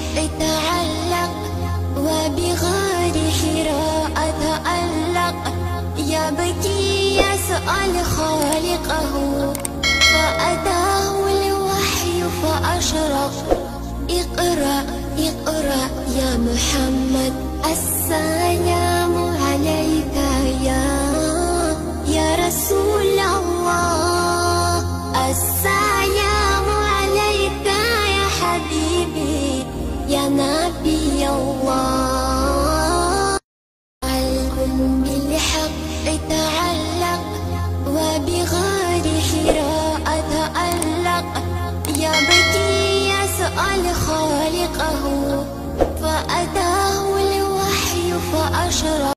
تعلق وبغار حراء تألق، يبكي يسأل خالقه فأتاه الوحي فأشرق. اقرأ اقرأ يا محمد، السلام عليك يا رسول الله، السلام عليك يا حبيبي يا نبي الله. قلب بالحق تعلق وبغار حراء تألق، يبكي يسأل خالقه فأتاه الوحي فأشرق.